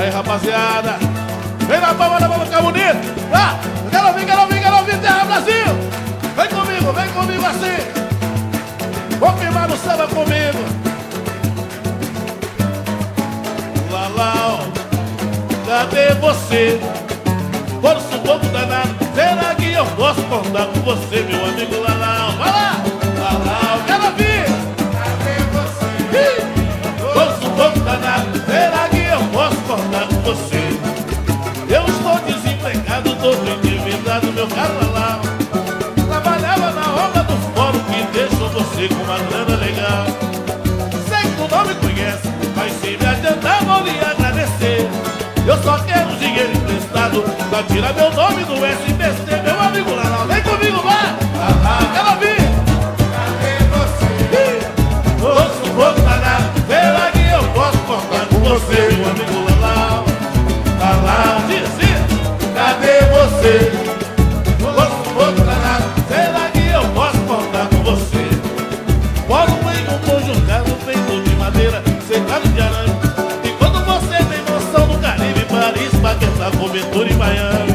aí, rapaziada. Vem na palma da mão, fica bonito. Ah, quero ouvir, Terra Brasil. Vem comigo assim. Vou firmar no samba comigo. Lalau, cadê você? Por sufoco danado, será que eu posso contar com você, meu amigo Lalau? Vai lá, Lalau, quero ouvir. Cadê você? Por sufoco danado, será que eu posso contar com você? Eu estou desempregado, todo endividado, meu caro Lalau. Trabalhava na obra do fórum que deixou você com uma grana legal. Sei que tu não me conhece, mas se me adiantar vou lhe agradecer. Eu só quero dinheiro emprestado pra tirar meu nome do SBC, meu amigo Lalau. Vem comigo, vai! Quero ouvir! Cadê você? Ouço pouco danado, será que eu posso contar com você, meu amigo Lalau? Lalau, diz, cadê você? Ouço pouco danado, será que eu posso contar com você? Moro em um conjugado feito de madeira, cercado de arame. Paquetá, cobertura em Miami.